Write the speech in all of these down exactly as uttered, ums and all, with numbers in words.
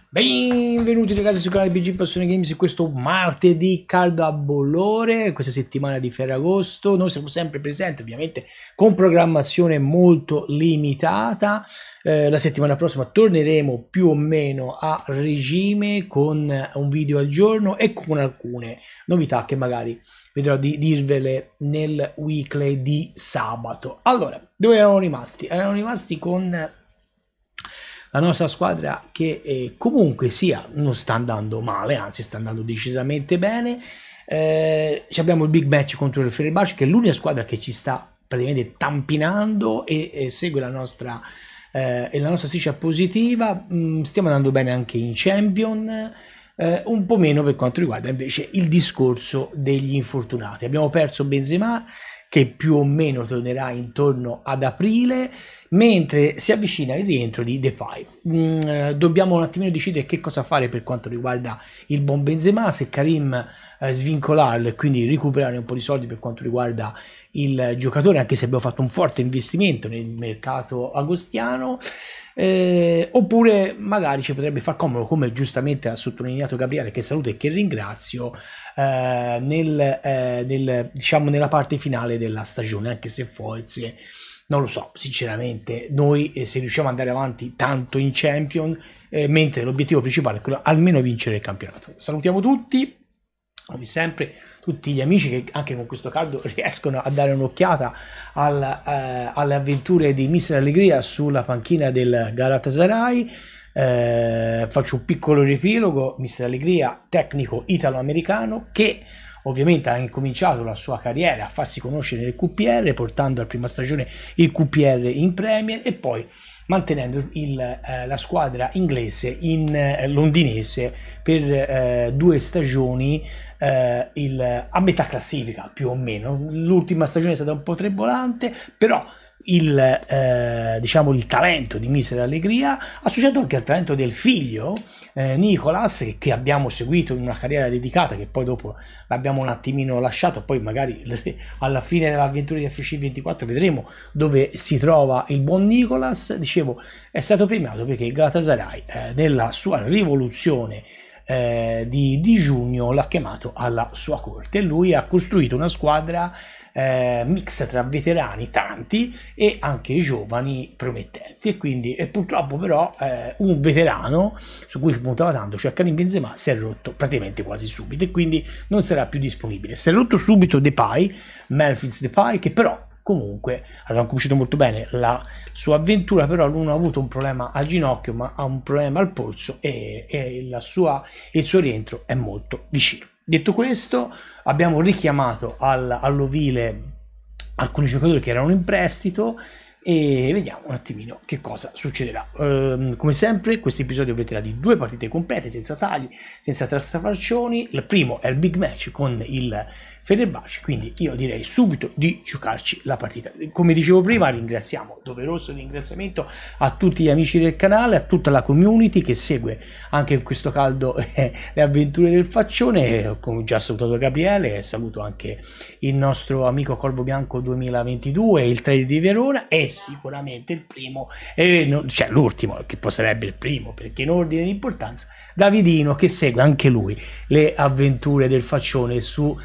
Benvenuti ragazzi sul canale B G Passione Games in questo martedì caldo a bollore, questa settimana di Ferragosto. Noi siamo sempre presenti ovviamente con programmazione molto limitata. Eh, la settimana prossima torneremo più o meno a regime con un video al giorno e con alcune novità che magari vedrò di dirvele nel weekly di sabato. Allora, dove erano rimasti? Erano rimasti con la nostra squadra che eh, comunque sia non sta andando male, anzi sta andando decisamente bene. Eh, abbiamo il big match contro il Fenerbahce, che è l'unica squadra che ci sta praticamente tampinando e, e segue la nostra, eh, e la nostra striscia positiva. Mm, stiamo andando bene anche in Champion. Eh, un po' meno per quanto riguarda invece il discorso degli infortunati. Abbiamo perso Benzema, che più o meno tornerà intorno ad aprile, mentre si avvicina il rientro di Depay. Mm, eh, dobbiamo un attimino decidere che cosa fare per quanto riguarda il buon Benzema, se Karim eh, svincolarlo e quindi recuperare un po' di soldi per quanto riguarda il giocatore, anche se abbiamo fatto un forte investimento nel mercato agostiano, eh, oppure magari ci potrebbe far comodo, come giustamente ha sottolineato Gabriele, che saluto e che ringrazio, eh, nel, eh, nel, diciamo nella parte finale della stagione, anche se forse non lo so sinceramente noi eh, se riusciamo ad andare avanti tanto in Champion, eh, mentre l'obiettivo principale è quello almeno vincere il campionato. Salutiamo tutti, come sempre tutti gli amici che anche con questo caldo riescono a dare un'occhiata al, eh, alle avventure di mister Allegria sulla panchina del Galatasaray. Eh, faccio un piccolo riepilogo. mister Allegria, tecnico italo-americano, che ovviamente ha incominciato la sua carriera a farsi conoscere nel Q P R, portando alla prima stagione il Q P R in Premier e poi mantenendo il, eh, la squadra inglese in eh, londinese per eh, due stagioni, eh, il, a metà classifica più o meno. L'ultima stagione è stata un po' trebolante, però il, eh, diciamo, il talento di mister Allegria, associato anche al talento del figlio eh, Nicolas, che, che abbiamo seguito in una carriera dedicata, che poi dopo l'abbiamo un attimino lasciato, poi magari alla fine dell'avventura di F C ventiquattro vedremo dove si trova il buon Nicolas. Dicevo, è stato premiato perché il Galatasaray eh, nella sua rivoluzione eh, di, di giugno l'ha chiamato alla sua corte e lui ha costruito una squadra Eh, mix tra veterani tanti e anche giovani promettenti, e quindi e purtroppo però eh, un veterano su cui si puntava tanto, cioè Karim Benzema, si è rotto praticamente quasi subito e quindi non sarà più disponibile. Si è rotto subito Depay, Memphis Depay, che però comunque avevamo conosciuto molto bene la sua avventura, però lui non ha avuto un problema al ginocchio ma ha un problema al polso e, e la sua, il suo rientro è molto vicino. Detto questo, abbiamo richiamato al, all'ovile alcuni giocatori che erano in prestito e vediamo un attimino che cosa succederà. Ehm, come sempre questo episodio vedrà di due partite complete, senza tagli, senza trastafarcioni. Il primo è il big match con il Fenerbahce, quindi io direi subito di giocarci la partita. Come dicevo prima, ringraziamo, doveroso ringraziamento a tutti gli amici del canale, a tutta la community che segue anche in questo caldo eh, le avventure del faccione. Come già salutato Gabriele, saluto anche il nostro amico Corvo Bianco duemilaventidue, il trader di Verona, e sicuramente il primo, e non, cioè l'ultimo, che poi sarebbe il primo perché in ordine di importanza, Davidino, che segue anche lui le avventure del faccione su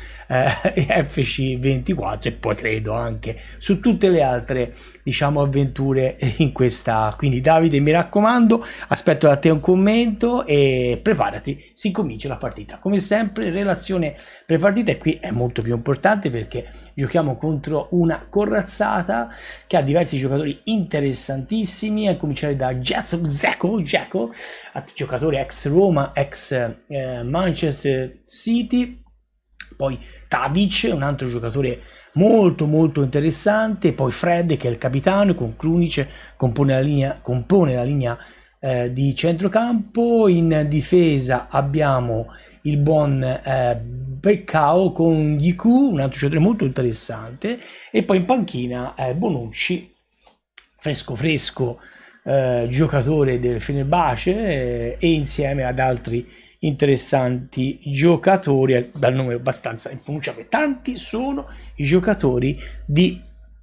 eh, F C ventiquattro e poi credo anche su tutte le altre, diciamo, avventure in questa. Quindi Davide, mi raccomando, aspetto da te un commento e preparati, si comincia la partita. Come sempre relazione prepartita, e qui è molto più importante perché giochiamo contro una corazzata che ha diversi giocatori interessantissimi, a cominciare da Dzeko, Dzeko, giocatore ex Roma, ex eh, Manchester City. Poi Tadic, un altro giocatore molto molto interessante, poi Fred, che è il capitano, con Krunic compone la linea, compone la linea eh, di centrocampo. In difesa abbiamo il buon eh, Beccao con Giku, un altro giocatore molto interessante, e poi in panchina eh, Bonucci, fresco fresco eh, giocatore del Fenerbahce, eh, e insieme ad altri interessanti giocatori dal nome abbastanza impronunciabile. Tanti sono i giocatori di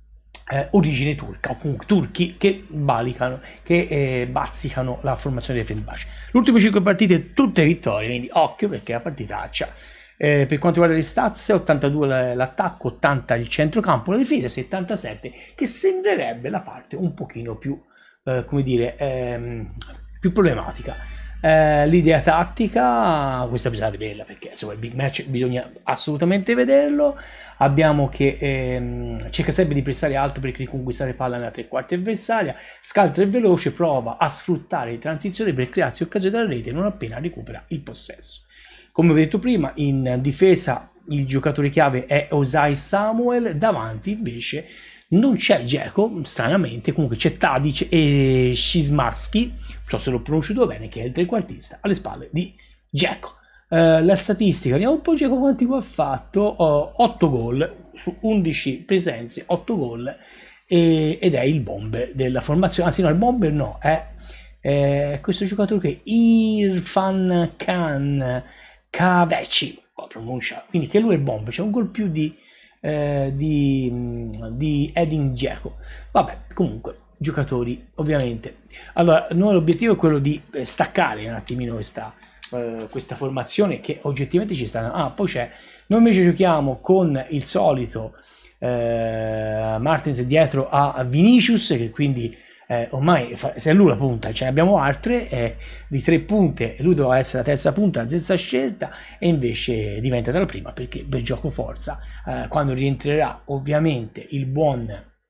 eh, origine turca, o comunque turchi che balicano, che eh, bazzicano la formazione del Fenerbahce. Le ultime cinque partite tutte vittorie, quindi occhio perché la partitaccia. Eh, per quanto riguarda le stats, ottantadue l'attacco, ottanta il centrocampo, la difesa settantasette, che sembrerebbe la parte un pochino più, eh, come dire, ehm, più problematica. Eh, l'idea tattica, questa bisogna vederla perché insomma il big match bisogna assolutamente vederlo. Abbiamo che ehm, cerca sempre di pressare alto per riconquistare palla nella tre quarti avversaria, scaltra e veloce, prova a sfruttare le transizioni per crearsi occasione della rete non appena recupera il possesso. Come ho detto prima, in difesa il giocatore chiave è Osai Samuel, davanti invece non c'è Dzeko, stranamente, comunque c'è Tadic e Szymanski, non so se l'ho pronunciato bene, che è il trequartista alle spalle di Dzeko. Uh, la statistica, vediamo un po' Dzeko quanti gol ha fatto, uh, otto gol su undici presenze, otto gol, e, ed è il bomber della formazione, anzi no, il bomber no, è, è questo giocatore che è Irfan Khan Kaveci, la pronuncia, quindi che lui è il bomber, c'è un gol più di, eh, di, di Edin Dzeko. Vabbè, comunque, giocatori, ovviamente. Allora, noi l'obiettivo è quello di staccare un attimino questa, eh, questa formazione che oggettivamente ci sta. Ah, poi c'è, noi invece giochiamo con il solito eh, Martins dietro a Vinicius, che quindi Eh, ormai se è lui la punta, ce ne abbiamo altre eh, di tre punte, lui doveva essere la terza punta, la terza scelta, e invece diventa la prima perché per gioco forza eh, quando rientrerà ovviamente il buon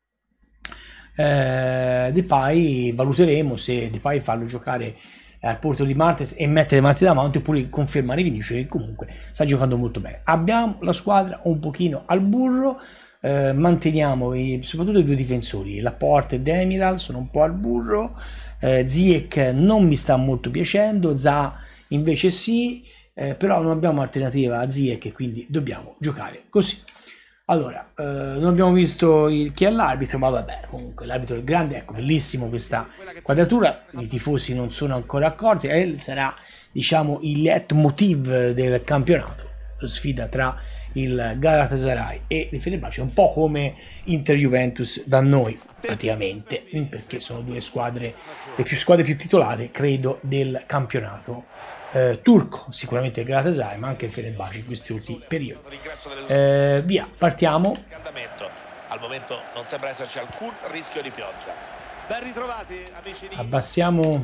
eh, Depay, valuteremo se Depay farlo giocare al posto di Martins e mettere Martins davanti oppure confermare Vinicius che comunque sta giocando molto bene. Abbiamo la squadra un pochino al burro. Eh, manteniamo i, soprattutto i due difensori, Laporte e Demiral sono un po' al burro, eh, Ziyech non mi sta molto piacendo, Za invece sì, eh, però non abbiamo alternativa a Ziyech, quindi dobbiamo giocare così. Allora, eh, non abbiamo visto il, chi è l'arbitro, ma vabbè, comunque l'arbitro è grande, ecco, bellissimo questa quadratura, i tifosi non sono ancora accorti, e sarà, diciamo, il leitmotiv del campionato, la sfida tra il Galatasaray e il Fenerbahce, un po' come Inter-Juventus da noi praticamente, perché sono due squadre, le più squadre più titolate credo del campionato eh, turco, sicuramente il Galatasaray ma anche il Fenerbahce in questi ultimi periodi. Eh, via, partiamo. Al momento non sembra esserci alcun rischio di pioggia. Ben ritrovati amici di abbassiamo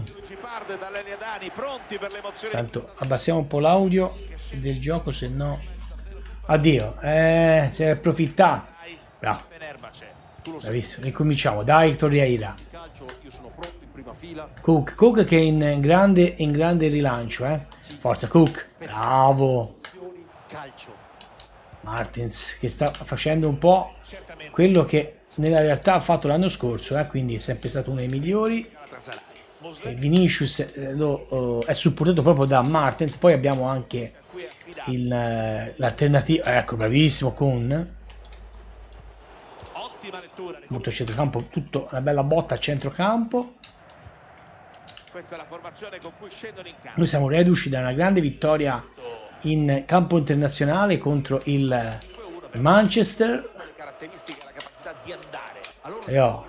tanto abbassiamo un po' l'audio del gioco, se no addio, eh, si è approfittato. Bravo, bravissimo, ricominciamo. Dai Torreira, Cook, Cook che è in grande, in grande rilancio, eh. Forza Cook, bravo. Martins che sta facendo un po' quello che nella realtà ha fatto l'anno scorso, eh, quindi è sempre stato uno dei migliori. E Vinicius eh, lo, uh, è supportato proprio da Martins. Poi abbiamo anche l'alternativa, ecco, bravissimo, con molto centrocampo, tutto una bella botta a centrocampo. Noi siamo reduci da una grande vittoria in campo internazionale contro il Manchester. E oh.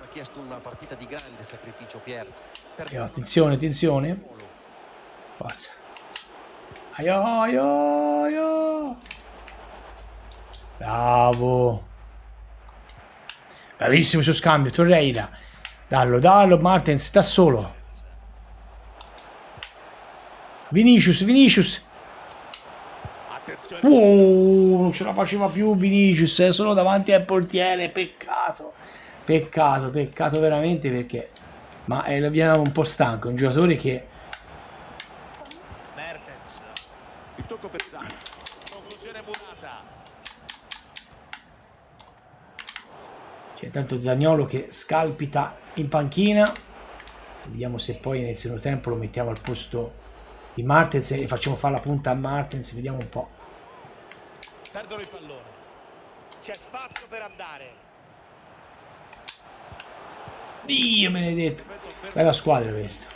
E oh, attenzione, attenzione, forza. Aio, aio, aio. Bravo, bravissimo su scambio Torreira, dallo, dallo Martins da solo. Vinicius, Vinicius, wow, non ce la faceva più Vinicius, è solo davanti al portiere, peccato, peccato, peccato veramente, perché ma è lo abbiamo un po' stanco, un giocatore che c'è tanto Zaniolo che scalpita in panchina. Vediamo se poi nel secondo tempo lo mettiamo al posto di Martins e facciamo fare la punta a Martins, vediamo un po'. Perdono il pallone, c'è spazio per andare. Dio benedetto, bella squadra questa.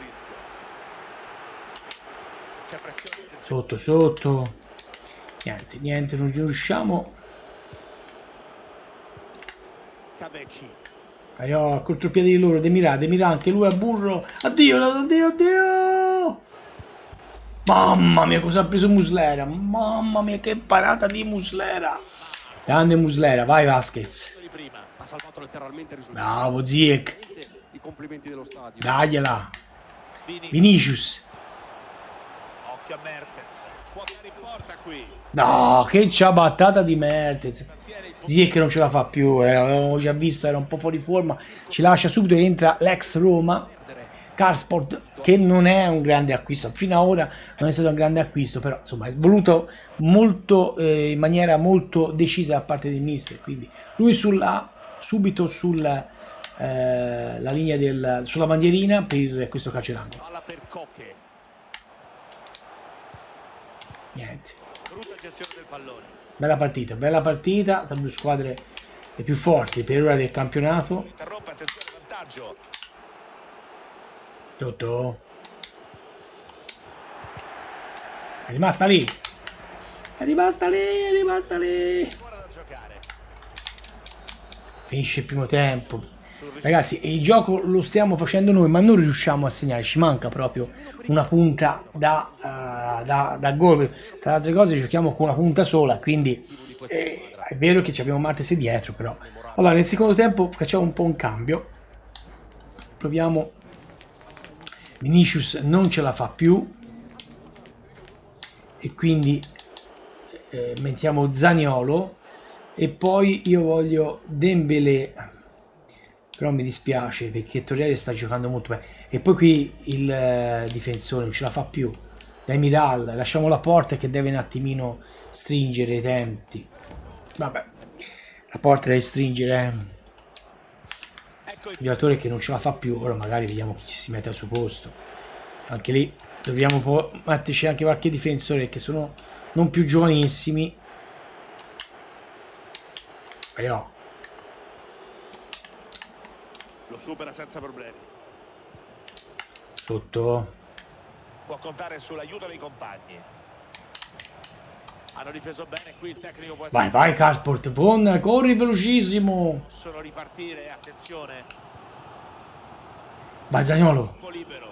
Sotto, sotto. Niente, niente, non riusciamo. Aio, a contropiede di loro, Demira, Demira anche lui a burro. Addio, addio, addio. Mamma mia, cosa ha preso Muslera? Mamma mia, che parata di Muslera. Grande Muslera, vai Vasquez. Bravo Ziyech. Dagliela. Vinicius. Occhio a Mertens. Può andare in porta qui. No, che ciabattata di Mertens. Ziyech non ce la fa più, eh, l'avevamo già visto, era un po' fuori forma. Ci lascia subito, entra l'ex Roma. Karlsport, che non è un grande acquisto, fino ad ora non è stato un grande acquisto, però insomma è voluto molto eh, in maniera molto decisa da parte del mister, quindi lui sulla, subito sulla eh, la linea del, sulla bandierina per questo calcio d'angolo. Niente. Bella partita, bella partita tra due squadre le più forti per ora del campionato. Tutto. È rimasta lì. È rimasta lì, è rimasta lì. Finisce il primo tempo. Ragazzi, il gioco lo stiamo facendo noi, ma non riusciamo a segnare. Ci manca proprio una punta da, uh, da, da gol. Tra le altre cose giochiamo con una punta sola, quindi eh, è vero che ci abbiamo Martes dietro, però. Allora, nel secondo tempo facciamo un po' un cambio. Proviamo. Vinicius non ce la fa più e quindi eh, mettiamo Zaniolo e poi io voglio Dembélé, però mi dispiace perché Torriere sta giocando molto bene e poi qui il eh, difensore non ce la fa più. Demiral, lasciamo la porta che deve un attimino stringere i tempi. Vabbè, la porta deve stringere, eh. Il giocatore che non ce la fa più, ora magari vediamo chi ci si mette al suo posto. Anche lì dobbiamo metterci anche qualche difensore che sono non più giovanissimi. Però lo supera senza problemi. Sotto. Può contare sull'aiuto dei compagni. Hanno difeso bene qui, il tecnico può essere... Vai, vai Karlsport, con, corri velocissimo. Possono ripartire, attenzione. Vai Zaniolo. Libero.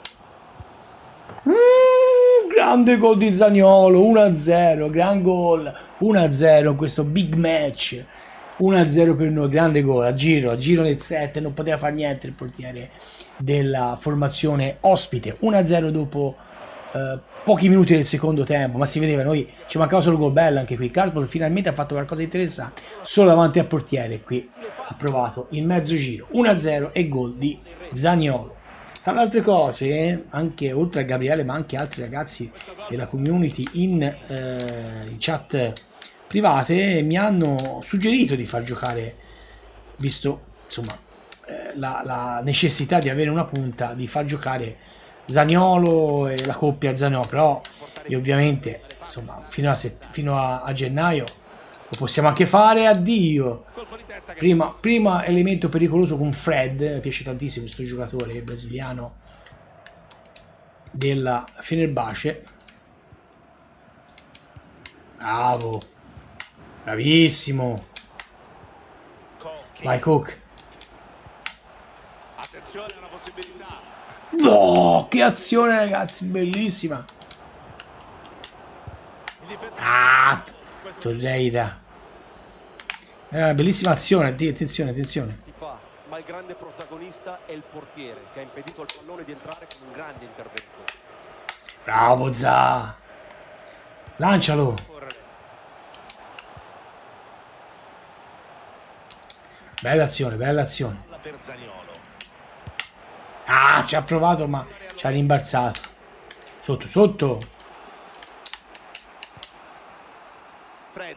Mm, grande gol di Zaniolo, uno a zero, gran gol, uno a zero in questo big match. uno a zero per noi, grande gol, a giro, a giro nel set, non poteva fare niente il portiere della formazione ospite. uno a zero dopo eh, pochi minuti del secondo tempo, ma si vedeva, noi ci mancava solo il gol bello anche qui. Karlsport finalmente ha fatto qualcosa di interessante, solo davanti al portiere, qui ha provato il mezzo giro, uno a zero e gol di Zaniolo. Tra le altre cose, anche oltre a Gabriele, ma anche altri ragazzi della community in, eh, in chat private mi hanno suggerito di far giocare, visto insomma eh, la, la necessità di avere una punta, di far giocare Zaniolo e la coppia Zaniolo, però io ovviamente insomma fino a, fino a, a gennaio lo possiamo anche fare. Addio. Prima, prima elemento pericoloso con Fred, mi piace tantissimo questo giocatore brasiliano della Fenerbahce. Bravo, bravissimo. Vai Cook. Attenzione alla possibilità. No, che azione ragazzi, bellissima. Ah, Torreira. È una bellissima azione, attenzione, attenzione. Ma il grande protagonista è il portiere che ha impedito al pallone di entrare con un grande intervento. Bravo Za. Lancialo. Bella azione, bella azione. Ah, ci ha provato ma ci ha rimbalzato. Sotto, sotto. Fred.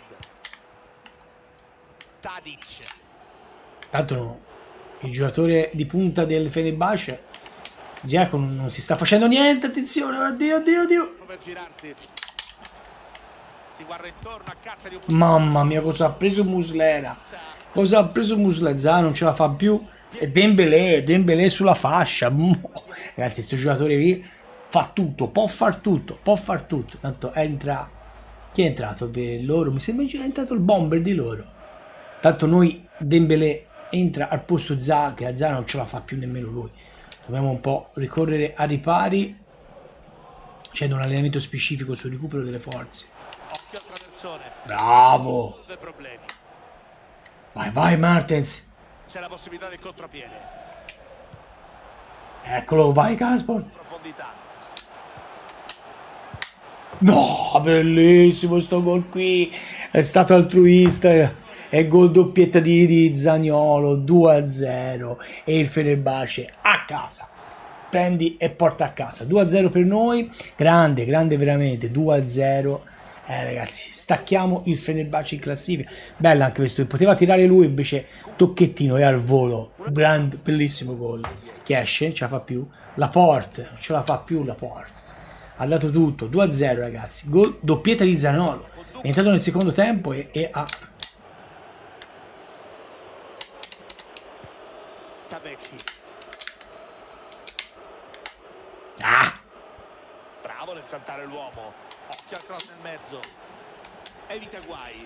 Tadic. Tanto no, il giocatore di punta del Fenerbahce Giacomo non, non si sta facendo niente. Attenzione, oddio, oddio, oddio. Per girarsi. Si guarda intorno a caccia di un... Mamma mia, cosa ha preso Muslera? Cosa ha preso Muslera? Non ce la fa più. E Dembélé, Dembélé sulla fascia. Ragazzi, questo giocatore lì fa tutto, può far tutto, può far tutto. Tanto entra... Chi è entrato per loro? Mi sembra che è entrato il bomber di loro. Tanto noi Dembélé entra al posto Zaha, che a Zaha non ce la fa più nemmeno lui. Dobbiamo un po' ricorrere a ripari. C'è un allenamento specifico sul recupero delle forze. Occhio al traversone. Bravo! Due problemi. Vai, vai Martens! C'è la possibilità del contropiede. Eccolo, vai Gasport! Profondità. No, bellissimo sto gol qui! È stato altruista. E gol doppietta di, di Zaniolo, due a zero. E il Fenerbahce a casa. Prendi e porta a casa. due a zero per noi. Grande, grande veramente. due a zero. Eh ragazzi, stacchiamo il Fenerbahce in classifica. Bella anche questo. Poteva tirare lui, invece tocchettino e al volo. Grande, bellissimo gol. Chi esce? Ce la fa più. Laporte, ce la fa più Laporte. Ha dato tutto. due a zero ragazzi. Gol doppietta di Zaniolo. È entrato nel secondo tempo e, e ha... Ah! Bravo nel saltare l'uomo. Occhio al cross nel mezzo. Evita guai.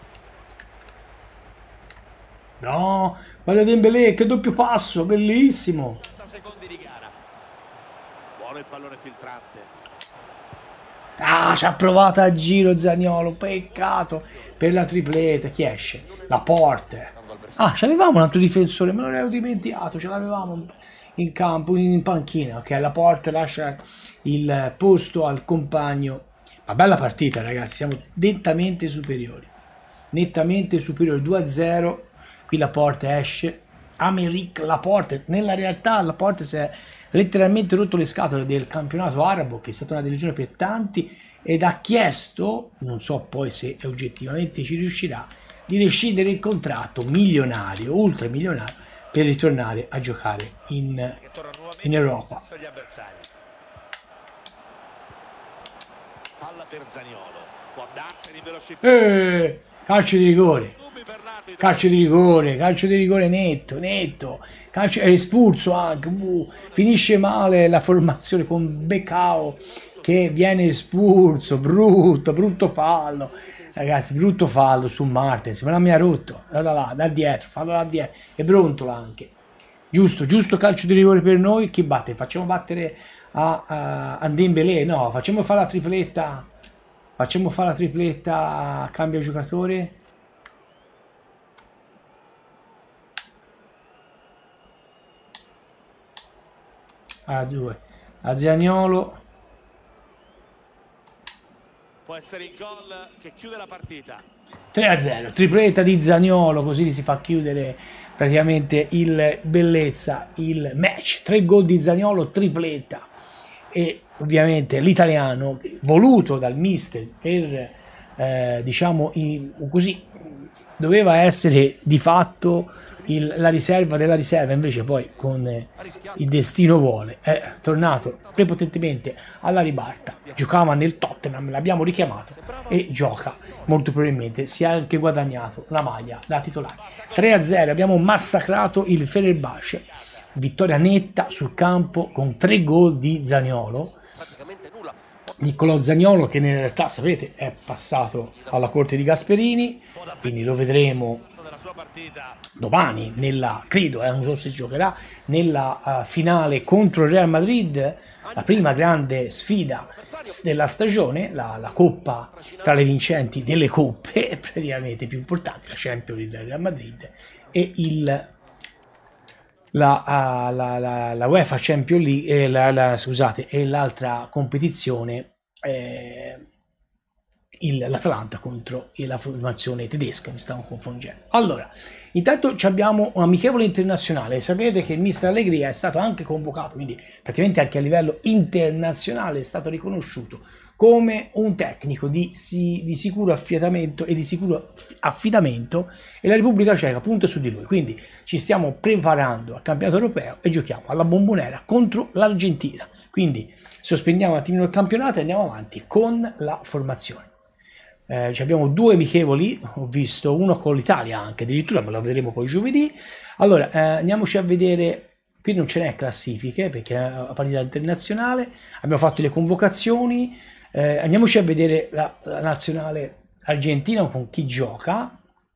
No, guarda Dembélé, che doppio passo, bellissimo. trenta secondi di gara. Buono il pallone filtrante. Ah, ci ha provato a giro Zaniolo, peccato per la tripletta. Chi esce? Laporte. Ah, c'avevamo un altro difensore, me l'ero dimenticato, ce l'avevamo in campo, in panchina. Ok, Laporte lascia il posto al compagno. Ma bella partita ragazzi, siamo nettamente superiori. Nettamente superiori, due a zero. Qui Laporte esce. Aymeric Laporte, nella realtà Laporte si è letteralmente rotto le scatole del campionato arabo, che è stata una delusione per tanti, ed ha chiesto, non so poi se oggettivamente ci riuscirà, di rescindere il contratto milionario, ultramilionario, per ritornare a giocare in, in Europa. Palla per Zaniolo. Può darsene in velocità. Eh, calcio di rigore. Calcio di rigore, calcio di rigore netto, netto. Calcio, è espulso anche. Uh, finisce male la formazione con Beccao che viene espulso. Brutto, brutto fallo. Ragazzi, brutto fallo su Martens. Me la mi ha rotto. Da, da là, da dietro, fallo da dietro. E Brontola anche. Giusto, giusto calcio di rigore per noi. Chi batte? Facciamo battere a, a, a Dembélé? No, facciamo fare la tripletta. Facciamo fare la tripletta a cambio giocatore. A due. A Zaniolo. Può essere il gol che chiude la partita. tre a zero. Tripletta di Zaniolo, così si fa chiudere praticamente il bellezza, il match. Tre gol di Zaniolo, tripletta. E ovviamente l'italiano voluto dal mister per eh, diciamo in, così doveva essere di fatto il, la riserva della riserva, invece poi con eh, il destino vuole è tornato prepotentemente alla ribalta. Giocava nel Tottenham, l'abbiamo richiamato e gioca, molto probabilmente si è anche guadagnato la maglia da titolare. Tre a zero, abbiamo massacrato il Fenerbahce. Vittoria netta sul campo con tre gol di Zaniolo. Niccolò Zaniolo, che in realtà sapete è passato alla corte di Gasperini, quindi lo vedremo domani nella, credo, eh, non so se giocherà, nella uh, finale contro il Real Madrid, la prima grande sfida della stagione, la, la coppa tra le vincenti delle coppe praticamente più importanti, la Champions del Real Madrid e il La, uh, la, la, la UEFA Champions League, eh, la, la, scusate, e l'altra competizione, eh, l'Atalanta contro la formazione tedesca, mi stavo confondendo. Allora, intanto abbiamo un amichevole internazionale. Sapete che il mister Allegri è stato anche convocato, quindi praticamente anche a livello internazionale è stato riconosciuto come un tecnico di, si, di sicuro affidamento e di sicuro affidamento, e la Repubblica Ceca punta su di lui. Quindi ci stiamo preparando al campionato europeo e giochiamo alla Bombonera contro l'Argentina. Quindi sospendiamo un attimino il campionato e andiamo avanti con la formazione. Eh, abbiamo due amichevoli, ho visto uno con l'Italia anche, addirittura, ma lo vedremo poi giovedì. Allora, eh, andiamoci a vedere. Qui non ce n'è classifiche perché è una partita internazionale, abbiamo fatto le convocazioni. Eh, andiamoci a vedere la, la nazionale argentina con chi gioca.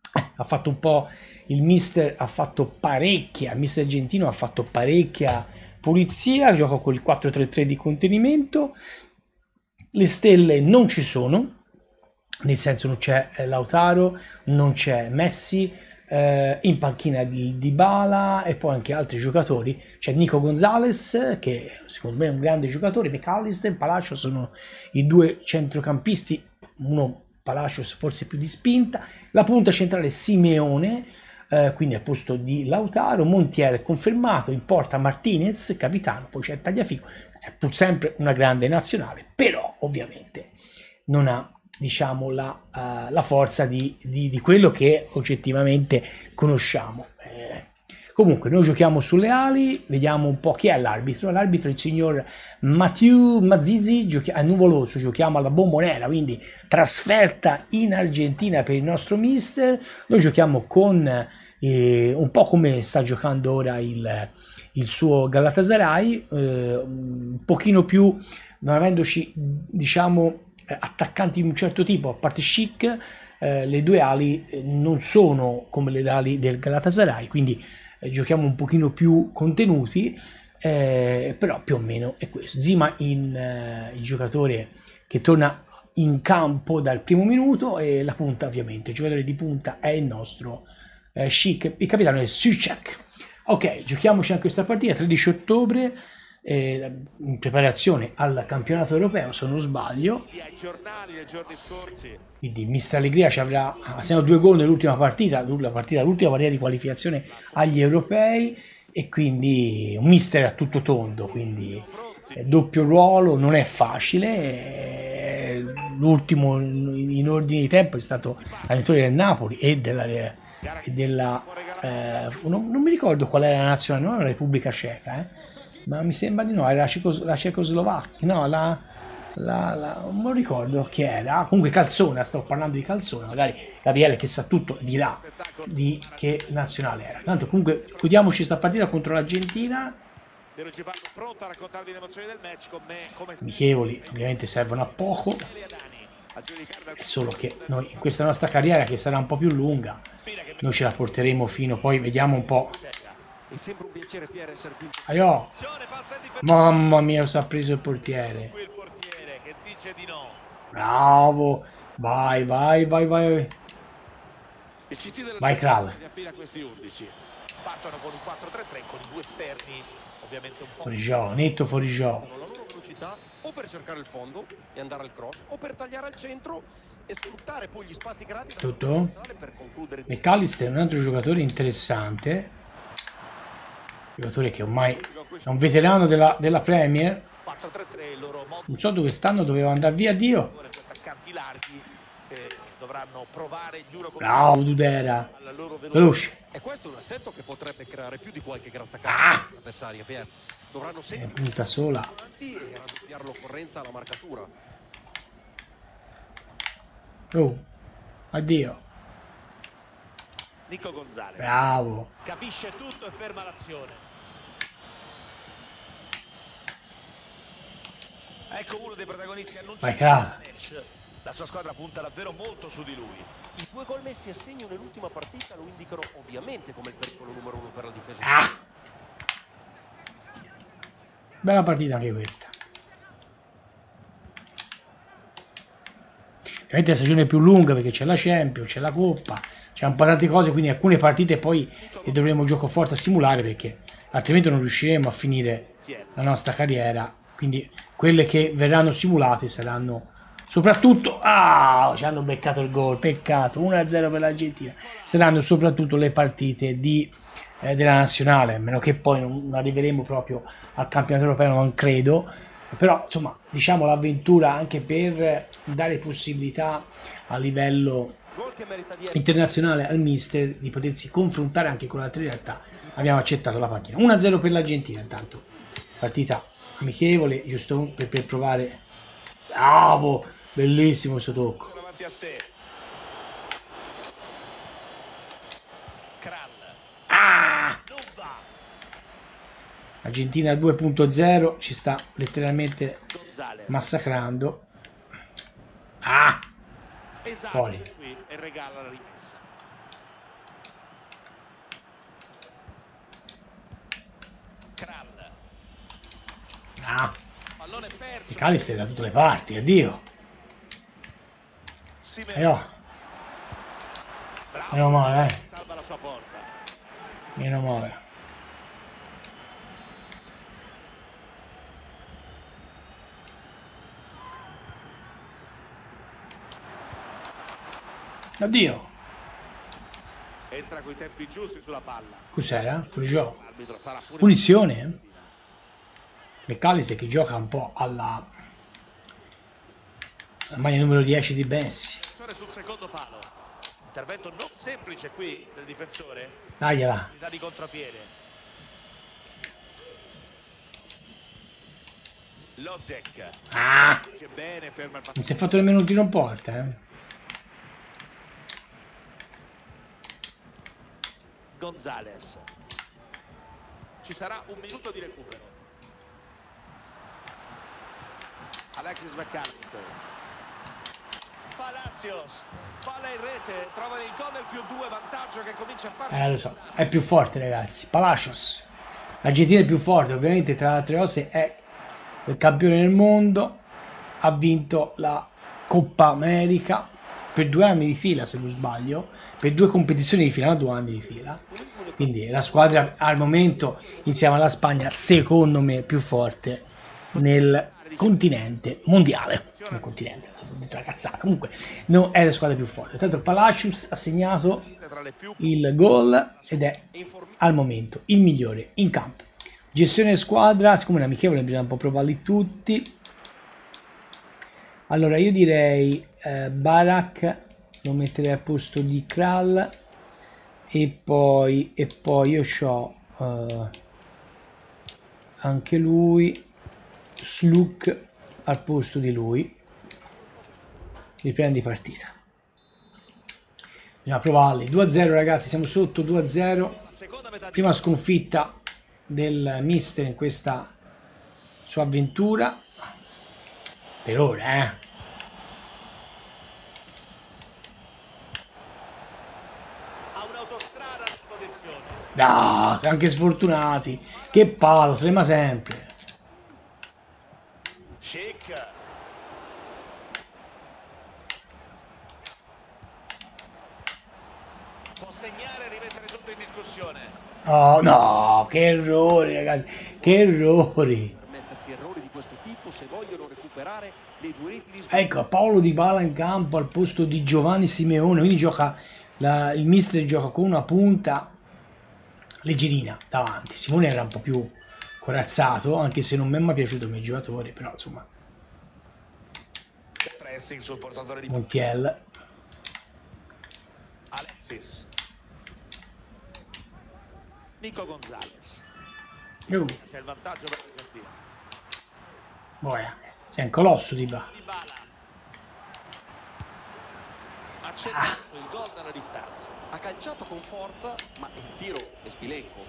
ha fatto un po', il mister ha fatto parecchia, il mister Gentino ha fatto parecchia pulizia, gioca con il quattro tre tre di contenimento, le stelle non ci sono, nel senso non c'è Lautaro, non c'è Messi, eh, in panchina di Dybala e poi anche altri giocatori, c'è Nico Gonzalez che secondo me è un grande giocatore, McAllister, Palacios sono i due centrocampisti, uno Palacios forse più di spinta, la punta centrale Simeone, eh, quindi al posto di Lautaro, Montiel è confermato, in porta Martinez, capitano, poi c'è Tagliafico, è pur sempre una grande nazionale, però ovviamente non ha, diciamo, la, uh, la forza di, di, di quello che oggettivamente conosciamo. Eh, comunque noi giochiamo sulle ali, vediamo un po' chi è l'arbitro. L'arbitro è il signor Mathieu Mazzizi, giochi- a Nuvoloso, giochiamo alla Bombonera, quindi trasferta in Argentina per il nostro mister. Noi giochiamo con eh, un po' come sta giocando ora il, il suo Galatasaray, eh, un pochino più, non avendoci, diciamo, attaccanti di un certo tipo, a parte Schick, eh, le due ali non sono come le ali del Galatasaray, quindi eh, giochiamo un pochino più contenuti, eh, però più o meno è questo. Zima in eh, il giocatore che torna in campo dal primo minuto, e la punta ovviamente, il giocatore di punta è il nostro eh, Schick, il capitano è Souček. Ok, giochiamoci anche questa partita, tredici ottobre, eh, in preparazione al campionato europeo, se non sbaglio. Quindi mister Allegria ci avrà, ha segnato due gol nell'ultima partita, la partita, l'ultima partita di qualificazione agli europei, e quindi un mister a tutto tondo, quindi eh, doppio ruolo, non è facile. Eh, l'ultimo in ordine di tempo è stato allenatore del Napoli e della, e della eh, non, non mi ricordo qual era la nazionale, non era la Repubblica Ceca, eh? Ma mi sembra di no, era la, Cecos- la Cecoslovacchia, no, la, la, la, non mi ricordo chi era, comunque Calzona, stavo parlando di Calzona, magari Gabriele che sa tutto dirà di che nazionale era. Tanto comunque godiamoci questa partita contro l'Argentina. Amichevoli ovviamente servono a poco, è solo che noi in questa nostra carriera, che sarà un po' più lunga, noi ce la porteremo fino, poi vediamo un po'. Mi sembra un piacere, Pier, essere qui. Aiò. Mamma mia, si è preso il portiere. Bravo. Vai, vai, vai, vai. Vai, Kral. Partono con il quattro tre tre con i due esterni, ovviamente un po' fuori gioco, netto fuori gioco. La loro velocità o per cercare il fondo e andare al cross, o per tagliare al centro e sfruttare poi gli spazi creati tutto. Per concludere. McAllister è un altro giocatore interessante, giocatore che ormai è un veterano della, della Premier. Non so dove stanno, doveva andare via Dio. Bravo Dudera, veloce. E questo è un assetto che potrebbe creare più di qualche grattacapo ah! all'avversario, Pier. Dovranno sempre punta sola e raddoppiare l'occorrenza alla marcatura. Oh, addio. Nico Gonzalez. Bravo. Capisce tutto e ferma l'azione. Ecco uno dei protagonisti annunciati. La sua squadra punta davvero molto su di lui. I due gol messi a segno nell'ultima partita lo indicano ovviamente come il pericolo numero uno per la difesa. Ah! Bella partita anche questa. Ovviamente la stagione è più lunga perché c'è la Champions, c'è la Coppa, c'è un po' tante cose, quindi alcune partite poi le dovremo gioco forza simulare, perché altrimenti non riusciremo a finire la nostra carriera. Quindi quelle che verranno simulate saranno soprattutto, ah, ci hanno beccato il gol, peccato, uno a zero per l'Argentina, saranno soprattutto le partite di, eh, della nazionale, a meno che poi non arriveremo proprio al campionato europeo, non credo, però insomma diciamo l'avventura anche per dare possibilità a livello internazionale al mister di potersi confrontare anche con altre realtà. Abbiamo accettato la panchina. uno a zero per l'Argentina, intanto partita amichevole, giusto per, per provare. Bravo, bellissimo il suo tocco. Ah! Argentina due punto zero ci sta letteralmente massacrando. Ah! Fuori. Ah, Pallone perso. McAllister da tutte le parti, addio. E oh. Bravo. Meno male, eh. Salva la sua porta. Meno male. Addio. Entra coi tempi giusti sulla palla. Cos'era? Fuori gioco. L'arbitro sarà pure Punizione? McAllister che gioca un po' alla, alla maglia numero dieci di Bessi. sul secondo palo. Intervento non semplice qui del difensore. Dagliela. Unità di contropiede. Lozek. Ah! Che bene, ferma il Non passaggio. si è fatto nemmeno un tiro in porta, eh. Gonzalez. Ci sarà un minuto di recupero. Alexis McAllister. Palacios. Palla in rete. Trova il gol del più due. Vantaggio che comincia a farsi. Eh, lo so. È più forte, ragazzi. Palacios. L'Argentina è più forte. Ovviamente, tra le altre cose, è il campione del mondo. Ha vinto la Coppa America per due anni di fila, se non sbaglio. Per due competizioni di fila, non due anni di fila. Quindi la squadra al momento, insieme alla Spagna, secondo me, più forte nel continente mondiale. Nel continente, ho detto una cazzata. Comunque, no, è la squadra più forte. Tanto Palacios ha segnato il gol ed è al momento il migliore in campo. Gestione squadra, siccome è amichevole bisogna un po' provarli tutti. Allora io direi eh, Barak lo metterei al posto di Kral e poi e poi io ho uh, anche lui, Sluk al posto di lui. Riprendi partita. Bisogna provarli. due a zero ragazzi, siamo sotto due a zero. Prima sconfitta del mister in questa sua avventura. Per ora, eh. No, siamo anche sfortunati. Che palo, sembra sempre. Chic. Può segnare e rimettere tutto in discussione. Oh no, che errori ragazzi, che errori. Permettersi errori di questo tipo se vogliono recuperare dei due reti di Ecco, Paolo Dybala in campo al posto di Giovanni Simeone, quindi gioca la, il mister gioca con una punta leggerina davanti. Simone era un po' più corazzato, anche se non mi è mai piaciuto come giocatore, però insomma. Pressing sul portatore di Montiel. Alexis. Nico Gonzalez. Uh, C'è il vantaggio per l'Argentina. boia, sei un colosso Dybala. Dybala. Accetta il gol dalla distanza. ha calciato con forza, ma il tiro è sbilenco.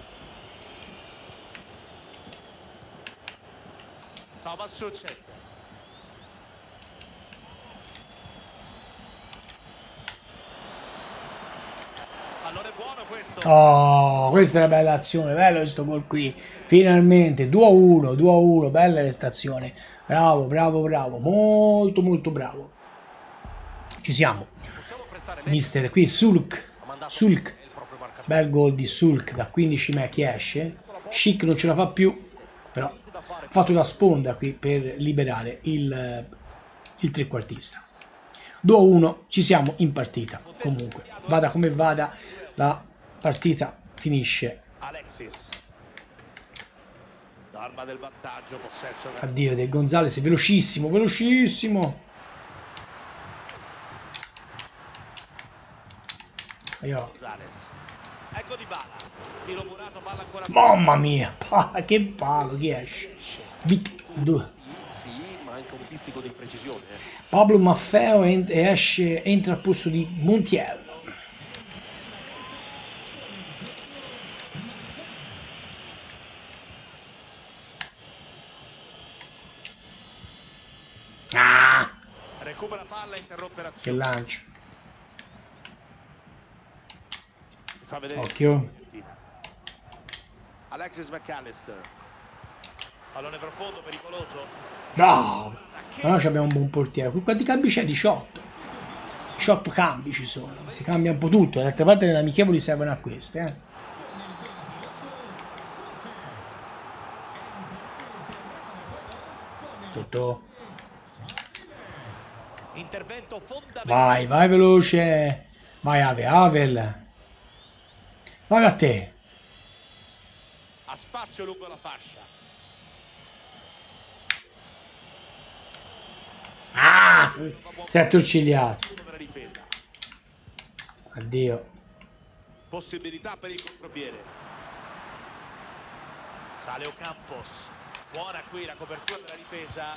Thomas Sucek. Allora è buono questo. Oh, questa è una bella azione, bello questo gol qui. Finalmente due a uno, due a uno, bella prestazione. Bravo, bravo, bravo, molto molto bravo. Ci siamo. Mister qui Sulk. Sulk. Bel gol di Sulk da quindici metri esce. Chic non ce la fa più, però ha fatto una sponda qui per liberare il, il trequartista. due a uno, ci siamo in partita. Comunque, vada come vada, la partita finisce. Alexis. L'arma del vantaggio, possesso. Addio De Gonzalez, è velocissimo, velocissimo. Io. Ecco Dybala. Tiro murato, palla ancora. Mamma mia, palla, che palo, chi esce? Vic, due. Sì, sì, ma anche un pizzico di imprecisione. Eh. Pablo Maffeo ent esce, entra al posto di Montiel. Ah! Recupera palla e interrompe Che l'azione. lancio. Fa vedere. Occhio. Alexis McAllister. Pallone profondo, pericoloso. Bravo! Ma noi abbiamo un buon portiere. Quanti cambi c'è? diciotto. diciotto cambi ci sono. Si cambia un po' tutto. D'altra parte le amichevoli servono a queste, eh. Tutto. Intervento fondamentale. Vai, vai veloce. Vai Ave, Avel. Vai a te. Ha spazio lungo la fascia. Ah! Si è attorcigliato. Per la difesa. Addio. Possibilità per il contropiede. Sale Ocampos. Buona qui la copertura della difesa.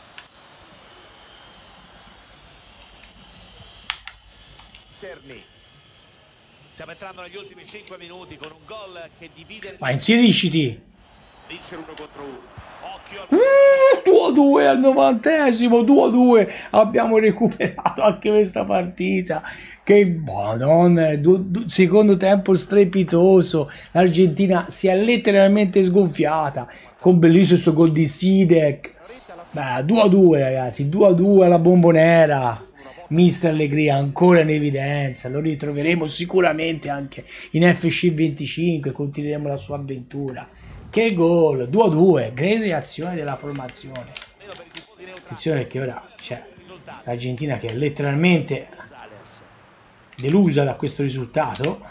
Cerni. Stiamo entrando negli ultimi cinque minuti con un gol che divide. Ma inserisciti. Vincere uno contro uno. Occhio al... Uh, due a due al novantesimo, due a due. Abbiamo recuperato anche questa partita. Che madonna, du, du, secondo tempo strepitoso. L'Argentina si è letteralmente sgonfiata. Con bellissimo sto gol di Sidek. Beh, due a due ragazzi, due a due alla Bombonera. Mister Allegria ancora in evidenza, lo ritroveremo sicuramente anche in F C venticinque, continueremo la sua avventura. Che gol, due a due, gran reazione della formazione. Attenzione che ora c'è l'Argentina che è letteralmente delusa da questo risultato.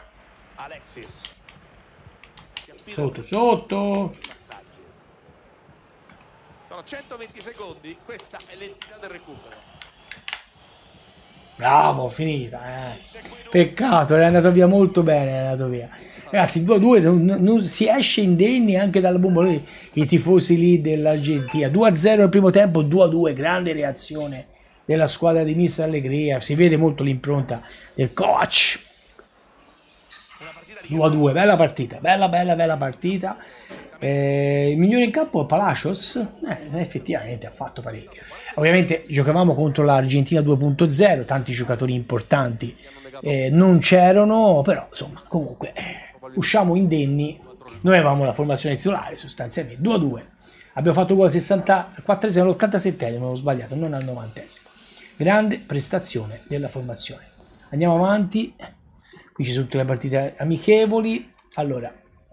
Sotto, sotto. Sono centoventi secondi, questa è l'entità del recupero. Bravo, finita, eh. Peccato, è andato via molto bene, è andato via. Ragazzi, due a due, non, non si esce indenni anche dalla bombola, i tifosi lì dell'Argentina. due a zero al primo tempo, due a due, grande reazione della squadra di Mister Allegria. Si vede molto l'impronta del coach. due a due, bella partita, bella, bella, bella partita. Eh, il migliore in campo Palacios, eh, effettivamente ha fatto parecchio. Ovviamente giocavamo contro l'Argentina due punto zero, tanti giocatori importanti eh, non c'erano, però insomma comunque eh, usciamo indenni. Noi avevamo la formazione titolare sostanzialmente, due a due. Abbiamo fatto gol al sessantaquattresimo, all'ottantasettesimo, ho sbagliato, non al novantesimo. Grande prestazione della formazione. Andiamo avanti, qui ci sono tutte le partite amichevoli. Allora,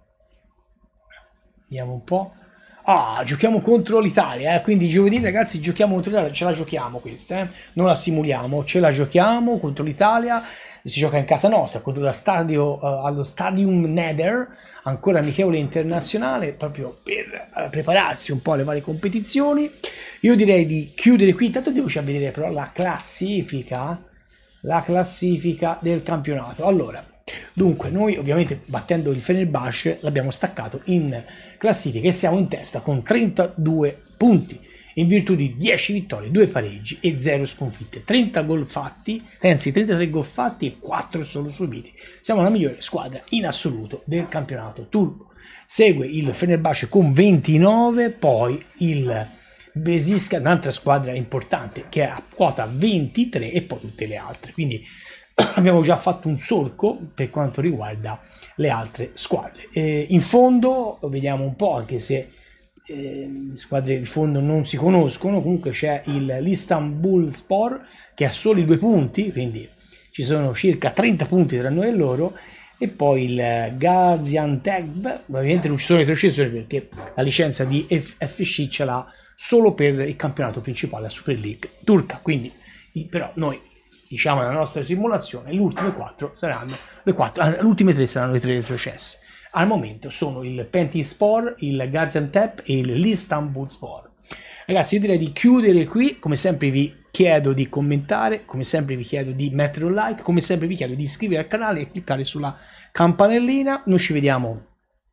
vediamo un po'. Ah, giochiamo contro l'Italia, eh? Quindi giovedì ragazzi giochiamo contro l'Italia, ce la giochiamo questa, eh? Non la simuliamo, ce la giochiamo contro l'Italia, si gioca in casa nostra, contro lo stadio, uh, allo Stadium Nether, ancora amichevole internazionale, proprio per uh, prepararsi un po' alle varie competizioni. Io direi di chiudere qui, intanto devo a vedere però la classifica, la classifica del campionato. Allora, dunque, noi ovviamente battendo il Fenerbahce l'abbiamo staccato in classifica e siamo in testa con trentadue punti in virtù di dieci vittorie, due pareggi e zero sconfitte, trenta gol fatti, anzi trentatré gol fatti e quattro solo subiti. Siamo la migliore squadra in assoluto del campionato turco. Segue il Fenerbahce con ventinove, poi il Besiktas, un'altra squadra importante che è a quota ventitré e poi tutte le altre. Quindi abbiamo già fatto un solco per quanto riguarda le altre squadre. Eh, in fondo vediamo un po', anche se eh, le squadre di fondo non si conoscono, comunque c'è l'Istanbulspor che ha soli due punti, quindi ci sono circa trenta punti tra noi e loro, e poi il Gaziantep, ovviamente non ci sono retrocessioni perché la licenza di F C ce l'ha solo per il campionato principale, la Super League turca, quindi però noi diciamo nella nostra simulazione, le ultime quattro saranno le quattro, le ultime tre saranno le tre retrocesse. Al momento sono il Pentisspor, il Gaziantep e l'Istanbulspor. Ragazzi, io direi di chiudere qui, come sempre vi chiedo di commentare, come sempre vi chiedo di mettere un like, come sempre vi chiedo di iscrivervi al canale e cliccare sulla campanellina. Noi ci vediamo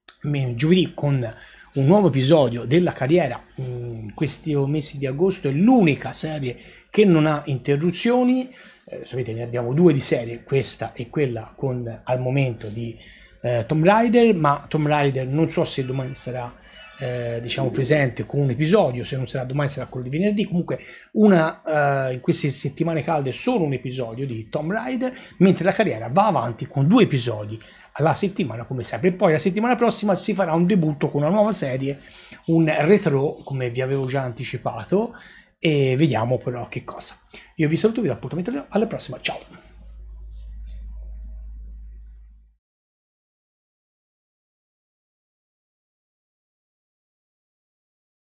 giovedì con un nuovo episodio della carriera in questi mesi di agosto, è l'unica serie che non ha interruzioni. Eh, sapete, ne abbiamo due di serie, questa e quella con al momento di eh, Tomb Raider, ma Tomb Raider non so se domani sarà eh, diciamo presente con un episodio, se non sarà domani sarà quello di venerdì, comunque una, eh, in queste settimane calde solo un episodio di Tomb Raider, mentre la carriera va avanti con due episodi alla settimana come sempre. E poi la settimana prossima si farà un debutto con una nuova serie, un retro come vi avevo già anticipato, e vediamo però che cosa. Io vi saluto, vi do appuntamento alla prossima, ciao!